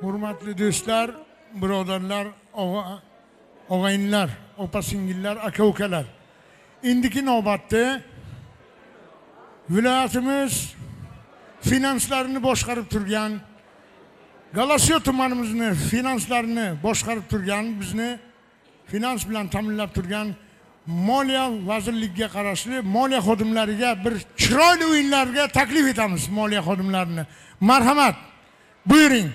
Hurmatli do'stlar, birodarlar, og'aynilar, opa-singillar, aka-ukalar. Indiki navbatda viloyatimiz finanslarini boshqarib turgan, Galasiyo tumanimizni finanslarini boshqarib turgan, bizni finans bilan ta'minlab turgan Moliya vazirligiga qarashli moliya xodimlariga bir chiroyli o'yinlarga taklif etamiz moliya xodimlarini. Marhamat, buyuring.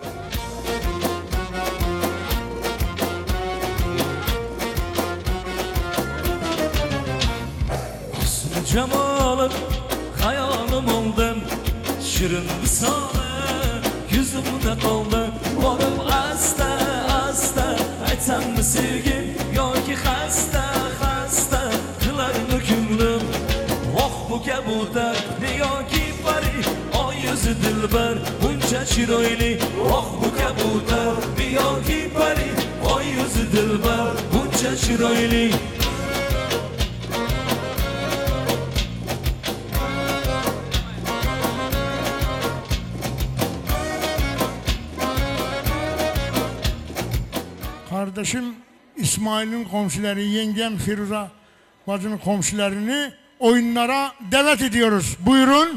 Cemal'ın hayalim oldum, şirin visale yüzümde kaldı. Oğlum asta asta aytsam mı sevgim yoki hasta hasta kılar mı kümlüm. Oh bu kabutar yoki pari o yüzü dilber bunca chiroyli. Oh bu kabutar yoki pari o yüzü dilber bunca chiroyli. Kardeşim İsmail'in komşuları, yengem Firuza bacının komşularını oyunlara davet ediyoruz. Buyurun.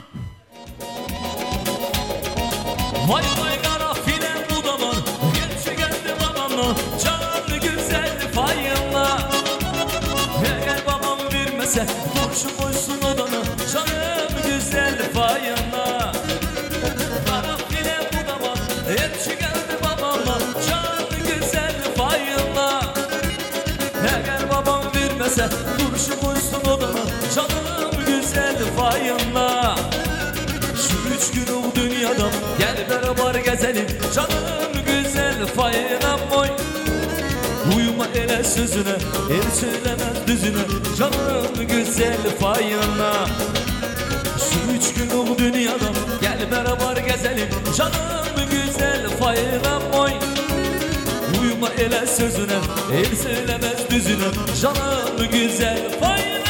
Vay vay kara filen bu da var, genç geldi babamla, canlı güzeldi fayınla. Eğer babam vermese, turşu koysun odana, canım güzeldi fayınla. Kara filen bu da var, genç geldi babamla, canlı güzeldi fayınla. Eğer babam vermese, turşu koysun odana, canım güzeldi fayınla. Şu 3 gün o dünyada gel beraber gezelim, canım güzel fayınam boy. Uyuma ele sözüne, el söylemez düzüne, canım güzel fayına. Şu 3 gün o dünyada gel beraber gezelim, canım güzel fayınam boy. Uyuma ele sözüne, el söylemez düzüne, canım güzel fayına.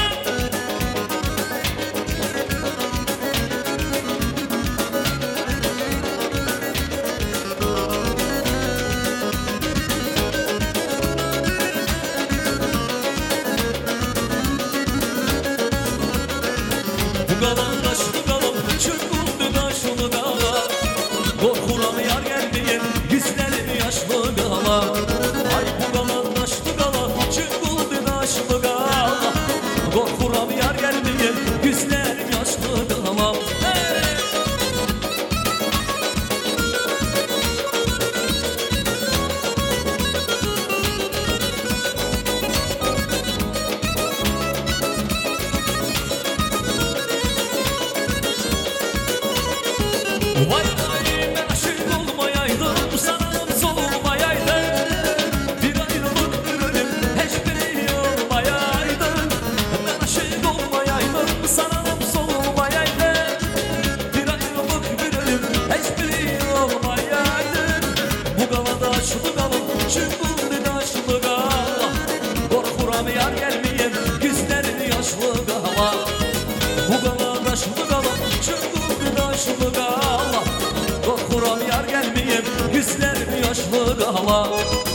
Vay vay ben aşık olmayaydım, sana solmayaydım. Bir ayrılık bir ölüm hiçbiri olmayaydı. Ben aşık olmayaydım, sana solmayaydım. Bir ayrılık bir ölüm hiçbiri olmayaydı. Bu galada aşılı galım, çünkü aşılı gala. Korkuram yar gelmeyen, gözlerim yaşlı gala. Bu galada aşılı galım, çünkü aşılı gala. Korkuram yar gelmeyeyim, yüzlerim yaşlı gala.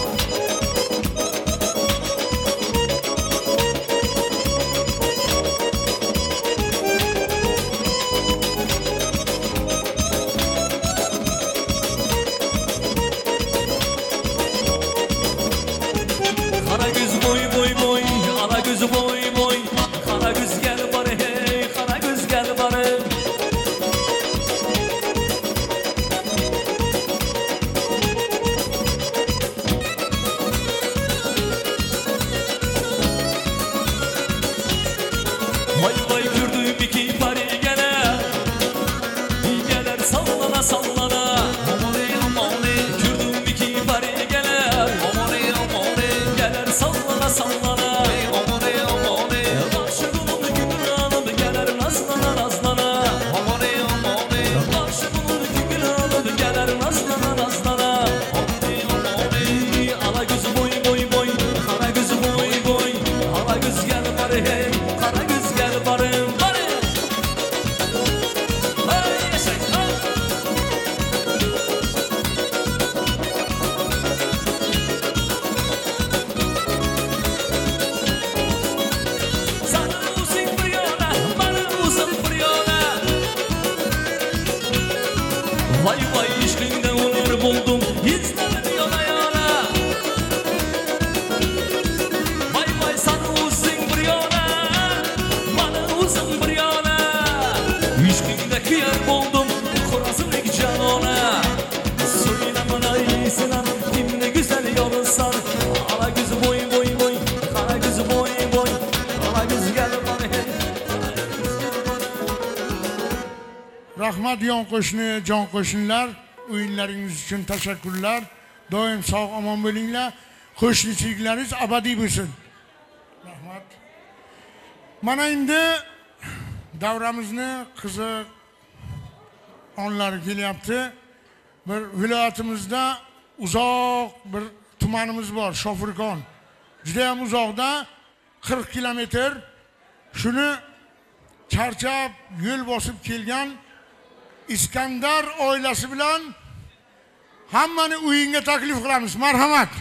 Kara göz boy boy boy, kara göz boy boy. Kara göz gel bari hey, kara göz gel bari. Rahmat yan qo'shni, jon qo'shnilar, o'yinlaringiz uchun tashakkurlar. Doim sog' omon bo'linglar. Qo'shnichiklaringiz abadiy bo'lsin. Rahmat. Mana endi davramizni qiziq onlari kelyapti. Bir viloyatimizda uzoq bir tumanimiz bor, Shofirkon. Juda ham uzoqda 40 kilometr. Shuni charchab yo'l bosib kelgan İskandar oilasi bilan hammani uyinga taklif qilamiz. Marhamat.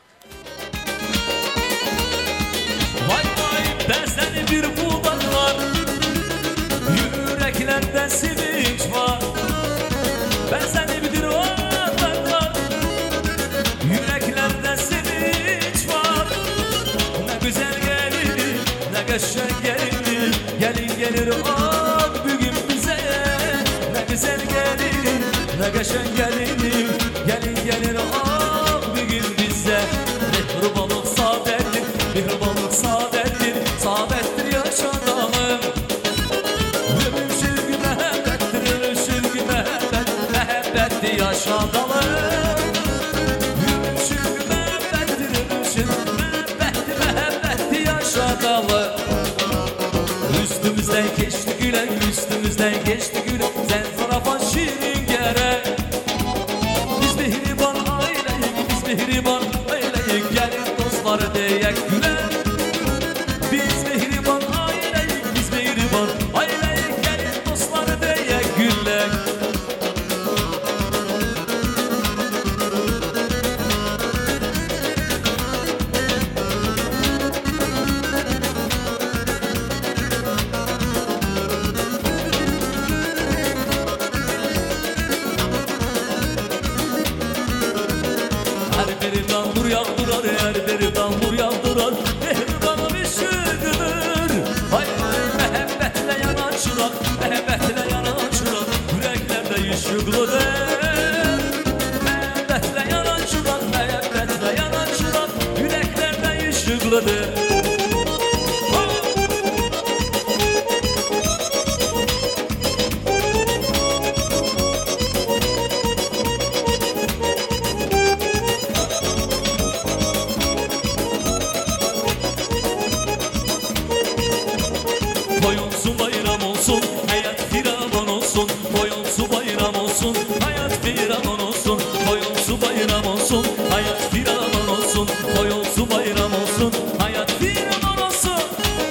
Vay vay bezeni bir buğday var, yüreklerde sevinç var. Bezeni bir buğday var, yüreklerde sevinç var. Ne güzel gelir, ne geçen gelir, gelin gelir ak bugün bize. Ne güzel gelir, ne geçen gelir, gelin gelir ak bugün bize. Mehrubalık saadettir, mehrubalık saadettir, saadettir yaşadalım. Ömür şülgü mehabbettir, ömür şülgü mehabbet, mehabbettir yaşadalım. Ömür şülgü mehabbettir, ömür şülgü mehabbettir, mehabbettir yaşadalım. Üstümüzden geçti gülen, üstümüzden geçti gülen, sen zarafa şirin gerek. Biz mihriban aileyik, biz mihriban aileyik, gelin dostlar diyek gülen. Biz mihriban aileyik, biz mihriban aileyik, gelin dostlar diyek gülen. Her biri tambur yağdırar, her biri tambur yağdırar. Mehribanım üşüdür. Hay hay mehebbetle yanan çırak, mehebbetle yanan çırak. Yüreklerde ışıklıdır. Mehebbetle yanan çırak, mehebbetle yanan çırak. Yüreklerde ışıklıdır. Koyunsu bayram olsun, hayat firavun olsun. Koyunsu bayram olsun, hayat firavun olsun. Koyunsu bayram olsun, hayat firavun olsun. Koyunsu bayram olsun, hayat firavun olsun.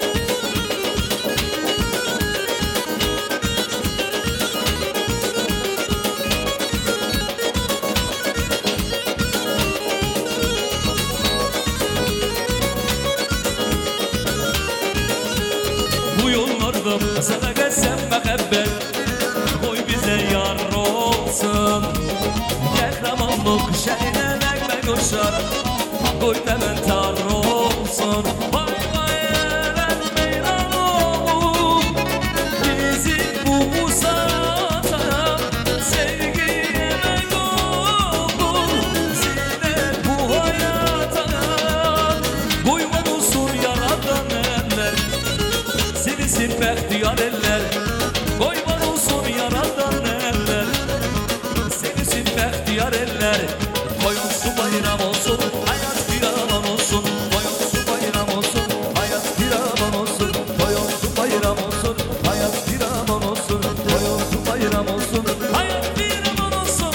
Bu yollarda sadaka sen muhabbet, koy bize yar olsun. Kahramanlık şehine nekme koşar, koy temen tar olsun. Vay vay elen meyran olur, bizi bu uzatan sevgiye emek olur. Zine bu hayata koyman olsun yaradan eller. Senisin behtiyar eller, koyman olsun yaradan eller. Senisin behtiyar eller, koyunsu bayram olsun, hayat bir aman olsun. Koyunsu bayram olsun, hayat bir aman olsun. Koyunsu bayram olsun, hayat bir aman olsun. Koyunsu bayram olsun, hayat bir aman olsun.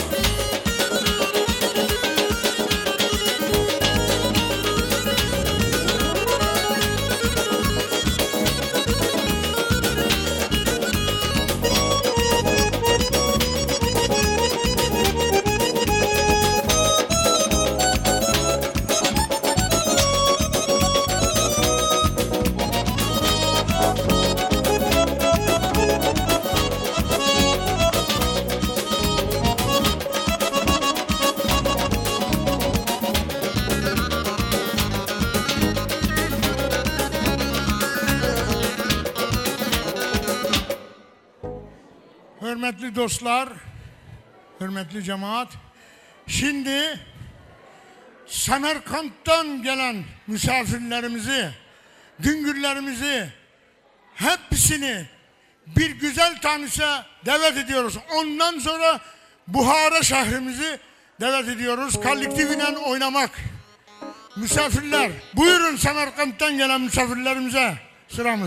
Hürmetli dostlar, hürmetli cemaat. Şimdi Semerkant'tan gelen misafirlerimizi, güngürlerimizi hepsini bir güzel tanışa davet ediyoruz. Ondan sonra Buhara şehrimizi davet ediyoruz. Kollektifiyle oynamak. Misafirler, buyurun Semerkant'tan gelen misafirlerimize sıramız.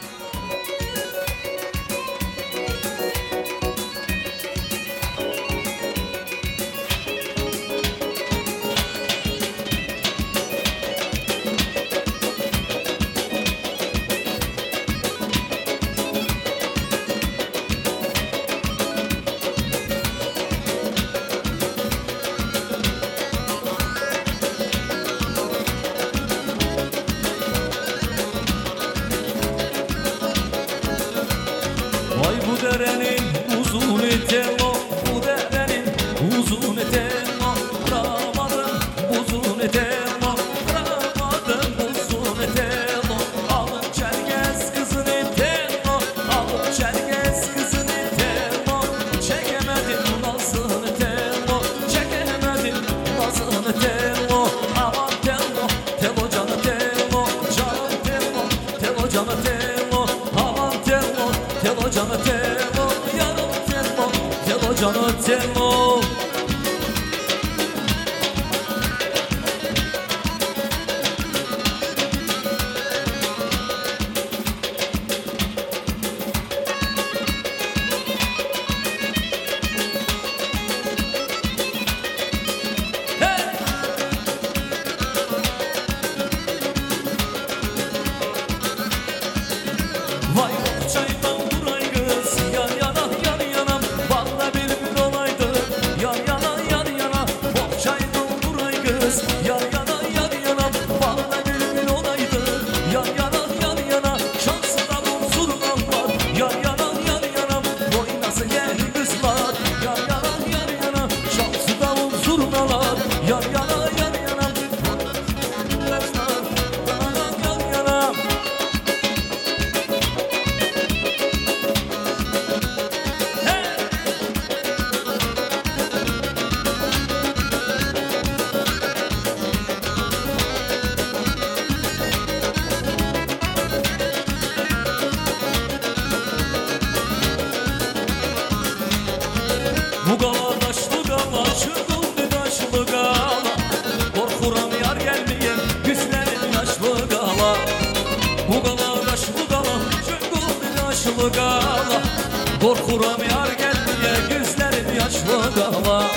Vay bu derenin uzun etelo, bu derenin uzun etelo, kıramadım uzun etelo, kıramadım uzun etelo. Alın Çerkez kızın etelo, alın Çerkez kızın etelo, çekemedim nazını etelo, çekemedim nazını etelo. Aman telo, telo canı telo, canım telo, telo canı telo, aman telo. Telo canı telo, yarım telo, telo canı telo. Vay çaydan duray kız, yan yana yan yana, balla bir olaydı, yan yana yan yana. Vay çaydan duray kız, yan yana yan yana, balla bir olaydı, yan yana yan yana. Şansına vursun Allah, yan yana yan yana, oynasın gel kızlar, yan yana yan yana. Şansına vursun Allah, yan yana yan yana, kızlar, yan yana yan yana. Bu gala taşlı gala, çırpıldı taşlı gala. Korkuram yar gelmeyen, güzlerin yaşlı gala. Bu gala taşlı gala, çırpıldı taşlı gala. Korkuram yar gelmeyen, güzlerin yaşlı gala.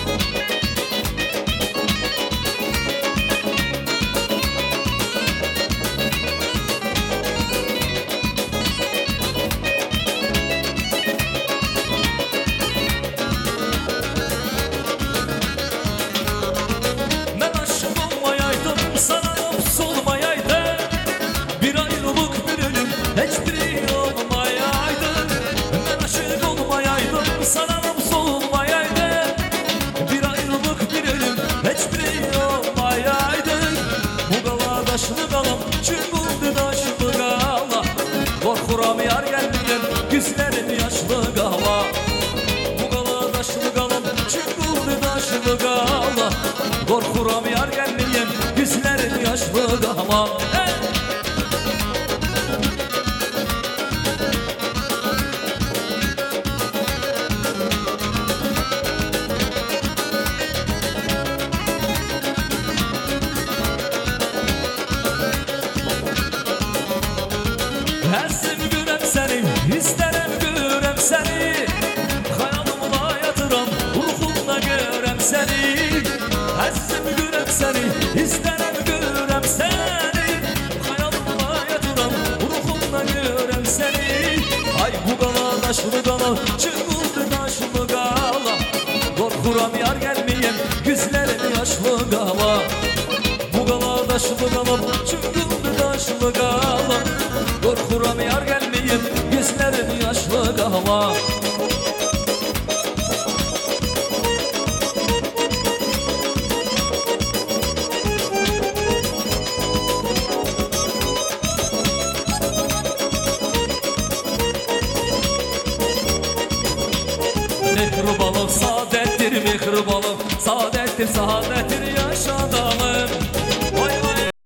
Ben aşık olmayaydım, sana nafs olmayaydı. Bir ayrılık bir ölüm, hiçbiri olmayaydı. Ben aşık olmayaydım, sana nafs olmayaydı. Bir ayrılık bir ölüm, hiçbiri olmayaydı. Bu gala taşlı galam, çırpıldı taşlı gala. Korkuram yar gelmeyen, güzlerin yaşlı gala. Bu gala taşlı galam, çırpıldı taşlı gala. Korkuram yar gelmeyen, güzlerin yaşlı gala. Hey! Həssim görəm səni, istərəm görəm səni. Xəyalımla yatıram, ruhumla görəm səni. Həssim görəm səni, istərəm görəm səni. Xəyalımla yatıram, ruhumla görəm səni. Ay bu qala daşlı qala, çırpıldı daşlı qala. Qorxuram yar gəlməyəm, güzlərin yaşlı qala. Bu qala daşlı qala, çırpıldı daşlı qala. Korkuram yar gelmeyeyim, gözlerin yaşlı kahva. Mehribalık saadettir, mehribalık saadettir, saadettir yaşada.